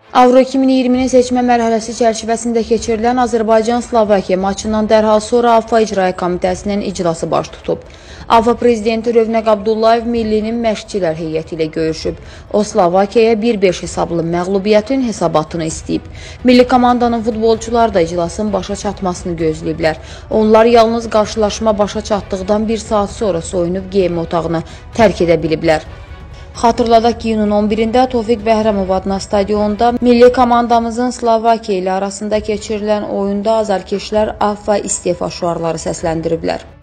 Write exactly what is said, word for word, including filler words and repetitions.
Avro iki min iyirminin seçmə mərhələsi çərçivəsində keçirilən Azərbaycan-Slovakiya maçından dərhal sonra AFFA İcra Komitəsinin iclası baş tutub. AFFA prezidenti Rövnəq Abdullayev millinin məşqçilər heyəti ilə görüşüb. O, Slovakiyaya bir beş hesablı məğlubiyyətin hesabatını istəyib. Milli komandanın futbolçuları da iclasın başa çatmasını gözləyiblər. Onlar yalnız qarşılaşma başa çatdıqdan bir saat sonra soyunub geyinmə otağını tərk edə biliblər. Xatırladaq ki, iyunun on birində Tofiq Bəhramov adına stadionda milli komandamızın Slovakiya ilə arasında keçirilən oyunda azarkeşlər AFFA istefa şüarları səsləndiriblər.